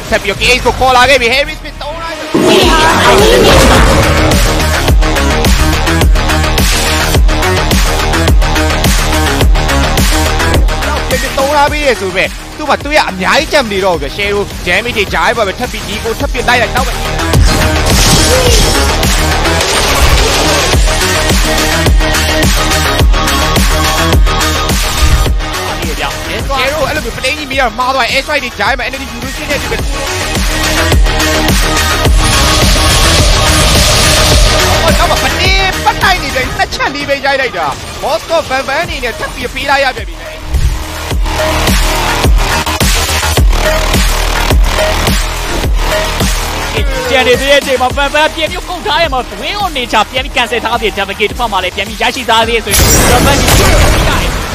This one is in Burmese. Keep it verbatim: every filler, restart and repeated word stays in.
ဆက်ပြီး K H ကိုခေါ်လာခဲ့ပြီ Harry Smith သုံးလိုက်သုံးလာပြီးရဆိုပဲသူ့မှာသူ့ရအများကြီးကြံမနေတော့ဘူး share ကို damage တွေဂျားပဲပဲထပ်ပြီးဒီကိုထပ်ပြီးလိုက်လိုက်တော့ပဲကျေရိုအဲ့လိုပလိန်းကြီးမီးရမှားသွား air strike တွေဂျားမှာ energy evolution နဲ့ဒီပဲတော့ပနေပတ်တိုင်းနေတယ်နှစ်ချက်လေးပဲရိုက်လိုက်တာ Moscow Van Van အနေနဲ့ထပ်ပြီးပေးလိုက်ရပြန်ပြီကျန်နေတဲ့ချိန်မှာဖန်ဖန်ပြန်ပြီးကုန်ထားရမှာဝင်းအောင်နေချပြန်ပြီးကန်ဆယ်ထားပြီး double gate တစ်ဖက်မှာလည်းပြန်ပြီးရရှိသားသေးဆိုရင် double gate ကိုပြရတယ်